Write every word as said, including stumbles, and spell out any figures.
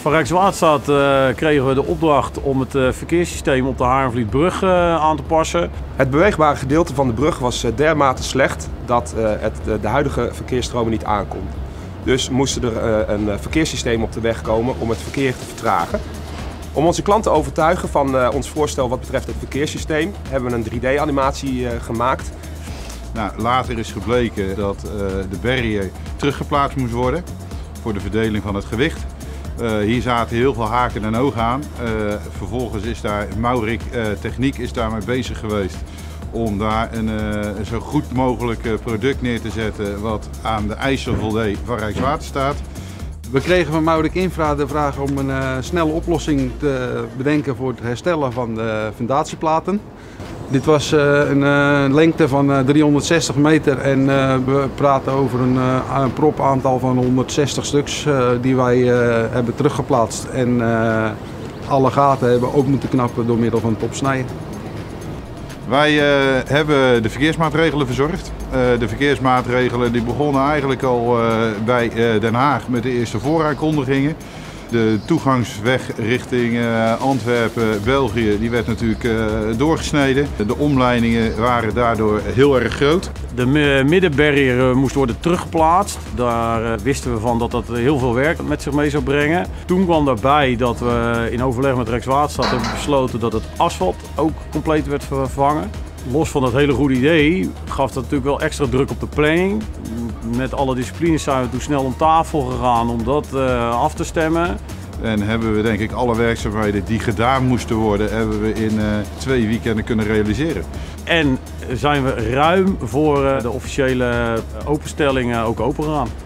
Van Rijkswaterstaat uh, kregen we de opdracht om het uh, verkeerssysteem op de Harenvlietbrug uh, aan te passen. Het beweegbare gedeelte van de brug was uh, dermate slecht dat uh, het uh, de huidige verkeersstromen niet aankon. Dus moest er uh, een uh, verkeerssysteem op de weg komen om het verkeer te vertragen. Om onze klanten te overtuigen van uh, ons voorstel wat betreft het verkeerssysteem hebben we een drie D animatie uh, gemaakt. Nou, later is gebleken dat uh, de barrier teruggeplaatst moest worden voor de verdeling van het gewicht. Uh, hier zaten heel veel haken en ogen aan. Uh, vervolgens is daar Maurik uh, Techniek is daarmee bezig geweest om daar een uh, zo goed mogelijk uh, product neer te zetten wat aan de eisen voldeed van Rijkswaterstaat. We kregen van Maurik Infra de vraag om een uh, snelle oplossing te bedenken voor het herstellen van de fundatieplaten. Dit was uh, een uh, lengte van uh, driehonderdzestig meter en uh, we praten over een, uh, een propaantal van honderdzestig stuks uh, die wij uh, hebben teruggeplaatst. En uh, alle gaten hebben ook moeten knappen door middel van het opsnijden. Wij uh, hebben de verkeersmaatregelen verzorgd. Uh, de verkeersmaatregelen die begonnen eigenlijk al uh, bij uh, Den Haag met de eerste vooraankondigingen. De toegangsweg richting uh, Antwerpen, België, die werd natuurlijk uh, doorgesneden. De omleidingen waren daardoor heel erg groot. De middenbarrière moest worden teruggeplaatst. Daar uh, wisten we van dat dat heel veel werk met zich mee zou brengen. Toen kwam daarbij dat we in overleg met Rijkswaterstaat hebben besloten dat het asfalt ook compleet werd vervangen. Los van dat hele goede idee gaf dat natuurlijk wel extra druk op de planning. Met alle disciplines zijn we toen snel om tafel gegaan om dat uh, af te stemmen. En hebben we denk ik alle werkzaamheden die gedaan moesten worden, hebben we in uh, twee weekenden kunnen realiseren. En zijn we ruim voor uh, de officiële openstelling uh, ook open gegaan.